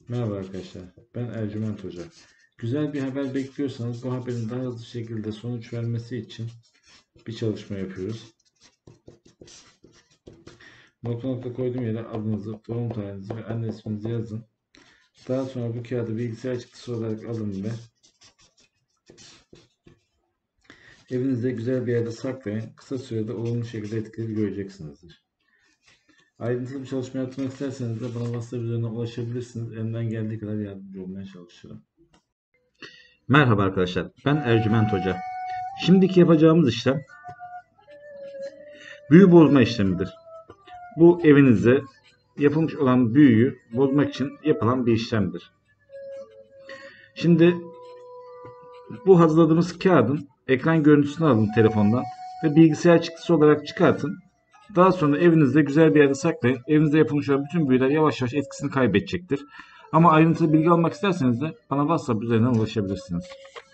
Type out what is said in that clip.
Merhaba arkadaşlar, ben Ercüment Hoca. Güzel bir haber bekliyorsanız bu haberin daha hızlı şekilde sonuç vermesi için bir çalışma yapıyoruz. Nokta koyduğum yere adınızı, doğum tarihinizi ve anne isminizi yazın. Daha sonra bu kağıdı bilgisayar çıktısı olarak alın ve evinizde güzel bir yerde saklayın. Kısa sürede olumlu şekilde etkileri göreceksinizdir. Ayrıntılı bir çalışma yapmak isterseniz de bana WhatsApp üzerinden ulaşabilirsiniz. Elimden geldiği kadar yardımcı olmaya çalışırım. Merhaba arkadaşlar, ben Ercüment Hoca. Şimdiki yapacağımız işlem büyü bozma işlemidir. Bu evinizde yapılmış olan büyüyü bozmak için yapılan bir işlemdir. Şimdi bu hazırladığımız kağıdın ekran görüntüsünü alın telefondan ve bilgisayar çıktısı olarak çıkartın. Daha sonra evinizde güzel bir yerde saklayın. Evinizde yapılmış olan bütün büyüler yavaş yavaş etkisini kaybedecektir. Ama ayrıntılı bilgi almak isterseniz de bana WhatsApp üzerinden ulaşabilirsiniz.